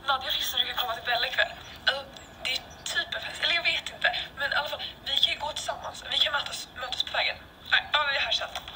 Nadja visste att du kan komma till Bella ikväll. Alltså, det är typ en fest, eller jag vet inte. Men i alla fall, vi kan ju gå tillsammans. Vi kan mötas på vägen. Nej, ja, vi hörs sen.